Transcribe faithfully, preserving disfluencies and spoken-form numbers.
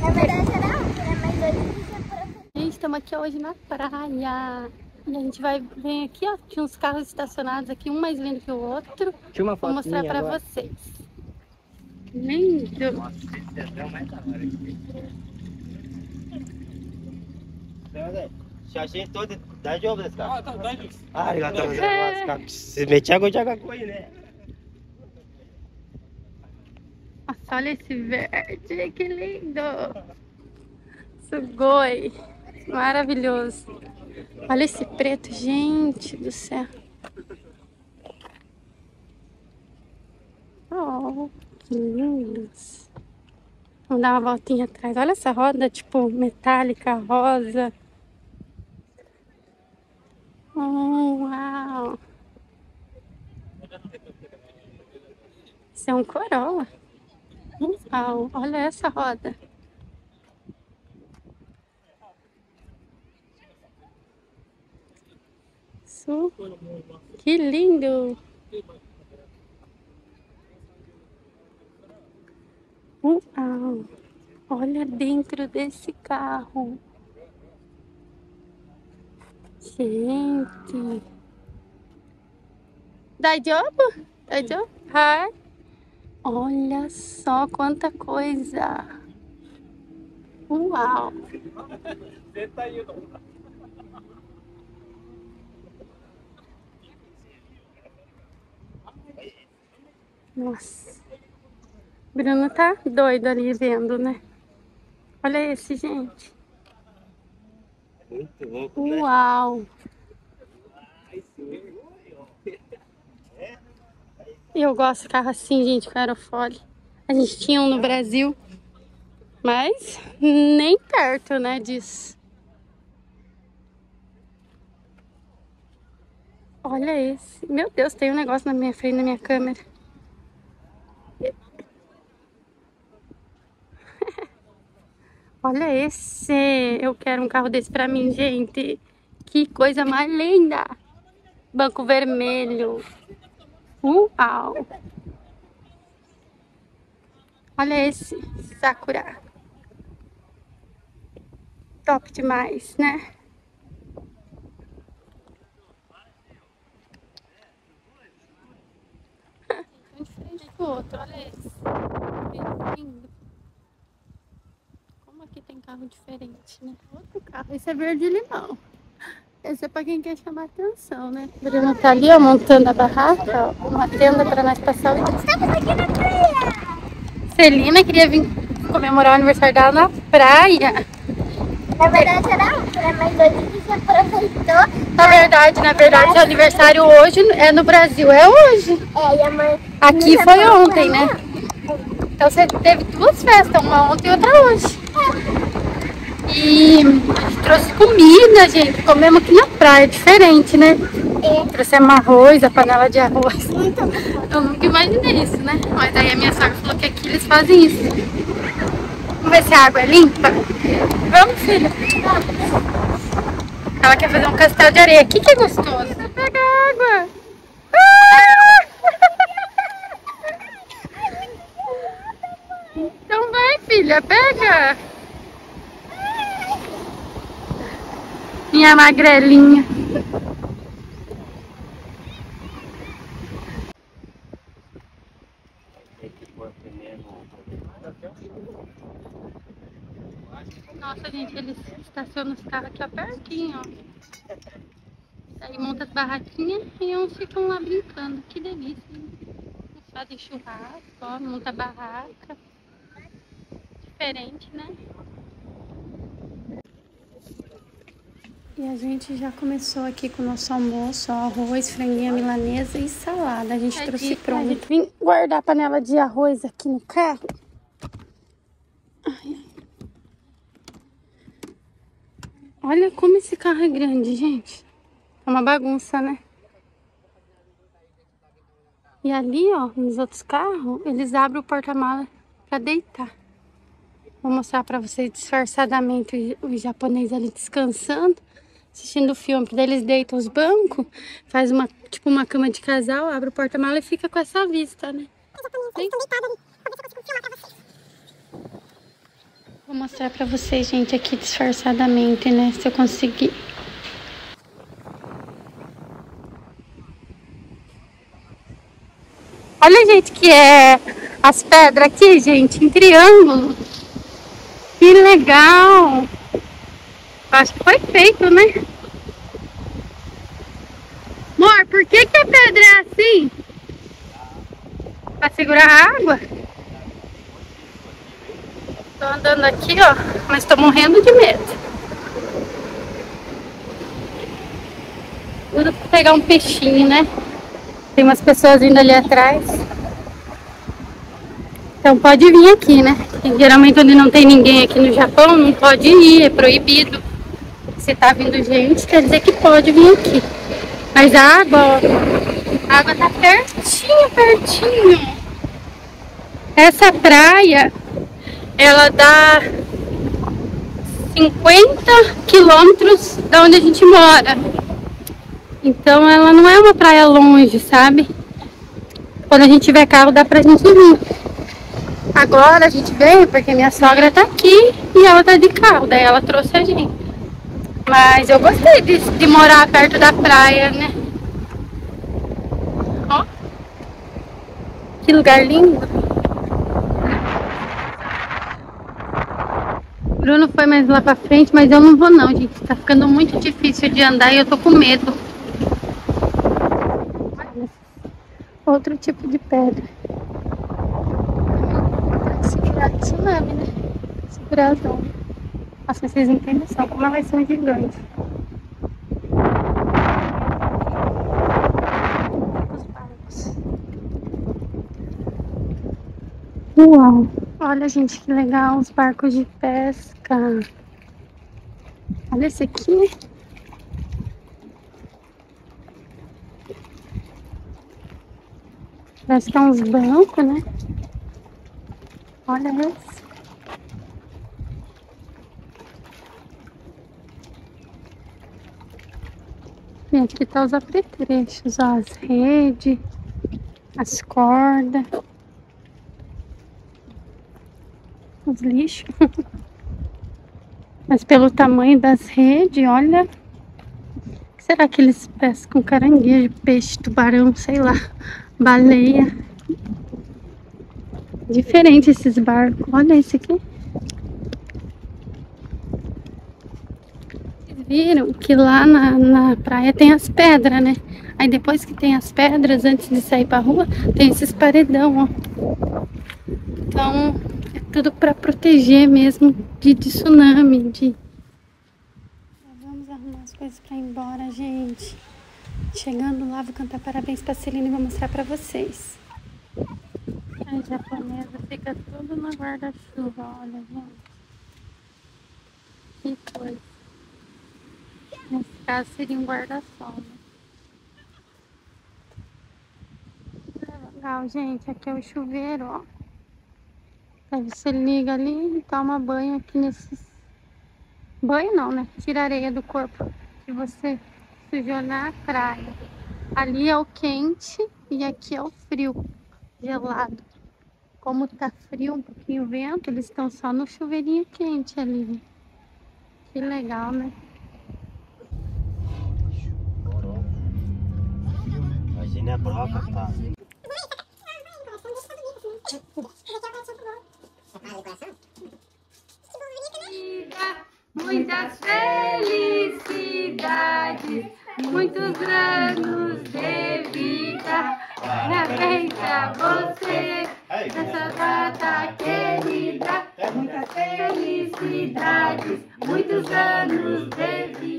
Gente, estamos aqui hoje na praia. E a gente vai vir aqui, ó. Tinha uns carros estacionados aqui, um mais lindo que o outro. Tinha uma Vou mostrar pra agora. vocês. Lindo! Nossa, esse é o mais da hora aqui. 写真撮って大丈夫ですか？あ、大丈夫です。ありがとうございます。めちゃくちゃかっこいいね。 Nossa, olha esse verde, que lindo! Sugoi! Maravilhoso! Olha esse preto, gente do céu! Oh, que lindos! Vamos dar uma voltinha atrás. Olha essa roda, tipo, metálica, rosa. Oh, uau! Isso é um Corolla. Uau, olha essa roda. Isso. Que lindo! Uau! Olha dentro desse carro. Gente! Daijoubu? Daijoubu? Hi! Olha só quanta coisa! Uau! Nossa! Bruno tá doido ali vendo, né? Olha esse, gente! Muito louco, né? Uau! Eu gosto de carro assim, gente, com aerofólio. A gente tinha um no Brasil, mas nem perto, né, disso. Olha esse. Meu Deus, tem um negócio na minha frente, na minha câmera. Olha esse. Eu quero um carro desse pra mim, gente. Que coisa mais linda. Banco vermelho. Uau. Olha esse Sakura. Top demais, né? Um diferente do outro, olha esse. Bem lindo. Como aqui tem carro diferente, né? Outro carro. Esse é verde limão. Esse é pra quem quer chamar atenção, né? O Bruno tá ali, ó, montando a barraca, ó. Uma tenda pra nós passar o dia. Estamos aqui na praia! Celina queria vir comemorar o aniversário dela na praia. Na verdade era outra, mas hoje que se aproveitou. Na verdade, na verdade, o aniversário hoje é no Brasil, é hoje. É, e a mãe... Aqui foi ontem, né? Então você teve duas festas, uma ontem e outra hoje. E a gente trouxe comida, gente. Comemos aqui na praia, diferente, né? É. Trouxemos arroz, a panela de arroz. Muito bom. Eu nunca imaginei isso, né? Mas aí a minha sogra falou que aqui eles fazem isso. Vamos ver se a água é limpa? Vamos, filha. Ela quer fazer um castelo de areia. Aqui que é gostoso. Pega a água. Ah! Então vai, filha. Pega. Minha magrelinha. Nossa, gente, eles estacionam os carros aqui ó, pertinho, ó. Aí monta as barraquinhas e uns ficam lá brincando. Que delícia, hein? Eles fazem churrasco, ó, monta barraca. Diferente, né? E a gente já começou aqui com o nosso almoço, ó, arroz, franguinha milanesa e salada. A gente é trouxe dica, pronto. Gente... Vim guardar a panela de arroz aqui no carro. Ai, ai. Olha como esse carro é grande, gente. É uma bagunça, né? E ali, ó, nos outros carros, eles abrem o porta-mala pra deitar. Vou mostrar pra vocês disfarçadamente o japonês ali descansando, assistindo o filme. Daí eles deitam os bancos, faz uma, tipo uma cama de casal, abre o porta-mala e fica com essa vista, né? Vou mostrar pra vocês, gente, aqui disfarçadamente, né? Se eu conseguir. Olha, gente, que é as pedras aqui, gente, em triângulo. Que legal! Acho que foi feito, né? Amor, por que que a pedra é assim? Pra segurar a água? Tô andando aqui, ó, mas tô morrendo de medo. Tudo pra pegar um peixinho, né? Tem umas pessoas vindo ali atrás. Então pode vir aqui, né? E geralmente onde não tem ninguém aqui no Japão, não pode ir, é proibido. Se tá vindo gente, quer dizer que pode vir aqui. Mas a água, ó, a água tá pertinho, pertinho. Essa praia, ela dá cinquenta quilômetros da onde a gente mora. Então ela não é uma praia longe, sabe? Quando a gente tiver carro dá pra gente vir. Agora a gente veio porque minha sogra tá aqui e ela tá de carro, daí ela trouxe a gente. Mas eu gostei de, de morar perto da praia, né? Ó, que lugar lindo. Bruno foi mais lá pra frente, mas eu não vou não, gente. Tá ficando muito difícil de andar e eu tô com medo. Outro tipo de pedra. Segurar tsunami, né? Segurar as ondas. Nossa, vocês não têm noção como ela vai ser um gigante. Os barcos. Uau! Olha, gente, que legal os barcos de pesca. Olha esse aqui. Parece que é uns bancos, né? Olha esse. E aqui tá os apetrechos, ó, as redes, as cordas, os lixos. Mas pelo tamanho das redes, olha. O que será que eles pescam? Caranguejo, peixe, tubarão, sei lá, baleia. Diferente esses barcos. Olha esse aqui. Vocês viram que lá na, na praia tem as pedras, né? Aí depois que tem as pedras, antes de sair pra rua, tem esses paredão, ó. Então, é tudo pra proteger mesmo de, de tsunami, de... Vamos arrumar as coisas pra ir embora, gente. Chegando lá, vou cantar parabéns pra Celina e vou mostrar pra vocês. A japonesa fica tudo no guarda-chuva, olha, gente. Que coisa. Nesse caso seria um guarda-sol, né? É legal, gente. Aqui é o chuveiro, ó. Aí você liga ali e toma banho aqui nesses... Banho não, né? Tira a areia do corpo que você sujou na praia. Ali é o quente e aqui é o frio, gelado. Como tá frio, um pouquinho vento, eles estão só no chuveirinho quente ali. Que legal, né? Imagina a broca, tá? Muitas felicidades, muitos anos de vida. Parabéns a você nessa data querida. Muitas felicidades, muitos anos de vida.